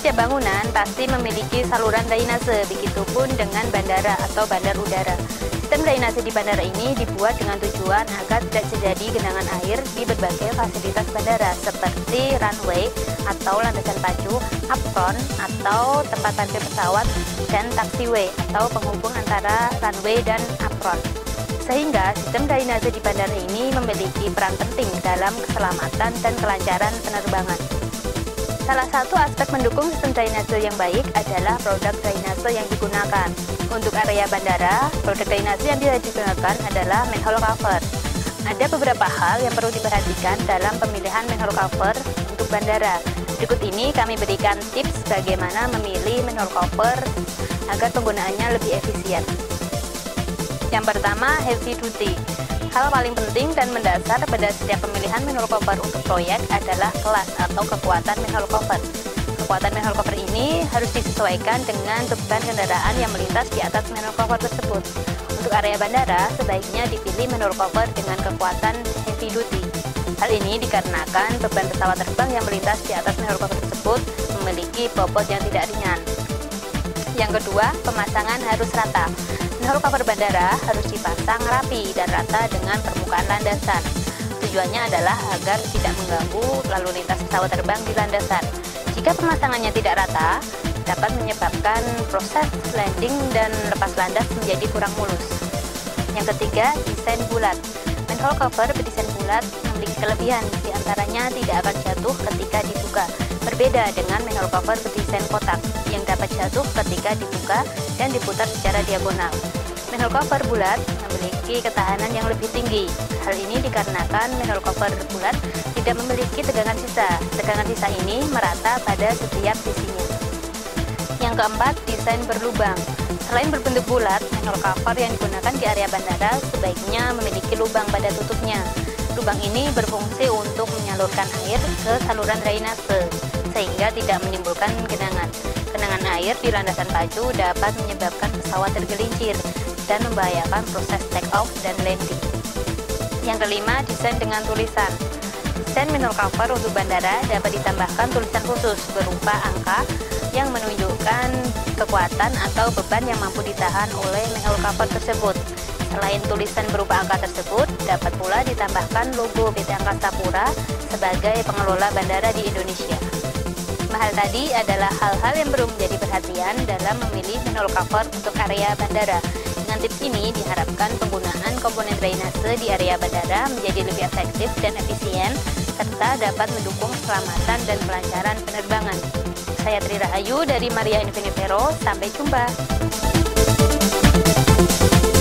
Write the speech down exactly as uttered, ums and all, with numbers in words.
Setiap bangunan pasti memiliki saluran drainase, begitupun dengan bandara atau bandar udara. Sistem drainase di bandara ini dibuat dengan tujuan agar tidak terjadi genangan air di berbagai fasilitas bandara seperti runway atau landasan pacu, apron atau tempat parkir pesawat, dan taxiway atau penghubung antara runway dan apron. Sehingga sistem drainase di bandara ini memiliki peran penting dalam keselamatan dan kelancaran penerbangan. Salah satu aspek mendukung sistem drainase yang baik adalah produk drainase yang digunakan. Untuk area bandara, produk drainase yang digunakan adalah manhole cover. Ada beberapa hal yang perlu diperhatikan dalam pemilihan manhole cover untuk bandara. Berikut ini kami berikan tips bagaimana memilih manhole cover agar penggunaannya lebih efisien. Yang pertama, heavy duty. Hal paling penting dan mendasar pada setiap pemilihan manhole cover untuk proyek adalah kelas atau kekuatan manhole cover. Kekuatan manhole cover ini harus disesuaikan dengan beban kendaraan yang melintas di atas manhole cover tersebut. Untuk area bandara, sebaiknya dipilih manhole cover dengan kekuatan heavy duty. Hal ini dikarenakan beban pesawat terbang yang melintas di atas manhole cover tersebut memiliki bobot yang tidak ringan. Yang kedua, pemasangan harus rata. Manhole cover bandara harus dipasang rapi dan rata dengan permukaan landasan. Tujuannya adalah agar tidak mengganggu lalu lintas pesawat terbang di landasan. Jika pemasangannya tidak rata, dapat menyebabkan proses landing dan lepas landas menjadi kurang mulus. Yang ketiga, desain bulat. Manhole cover berdesain bulat memiliki kelebihan, diantaranya tidak akan jatuh ketika dibuka. Berbeda dengan manhole cover berdesain kotak yang dapat jatuh ketika dibuka dan diputar secara diagonal. Manhole cover bulat memiliki ketahanan yang lebih tinggi. Hal ini dikarenakan manhole cover bulat tidak memiliki tegangan sisa. Tegangan sisa ini merata pada setiap sisinya. Yang keempat, desain berlubang. Selain berbentuk bulat, manhole cover yang digunakan di area bandara sebaiknya memiliki lubang pada tutupnya. Lubang ini berfungsi untuk menyalurkan air ke saluran drainase, sehingga tidak menimbulkan genangan. Genangan air di landasan pacu dapat menyebabkan pesawat tergelincir dan membahayakan proses take off dan landing. Yang kelima, desain dengan tulisan. Desain manhole cover untuk bandara dapat ditambahkan tulisan khusus berupa angka yang menunjukkan kekuatan atau beban yang mampu ditahan oleh manhole cover tersebut. Selain tulisan berupa angka tersebut, dapat pula ditambahkan logo P T Angkasa Pura sebagai pengelola bandara di Indonesia. Hal tadi adalah hal-hal yang perlu menjadi perhatian dalam memilih manhole cover untuk area bandara. Dengan tips ini diharapkan penggunaan komponen drainase di area bandara menjadi lebih efektif dan efisien, serta dapat mendukung keselamatan dan kelancaran penerbangan. Saya Tri Rahayu dari Maria Infinivero, sampai jumpa.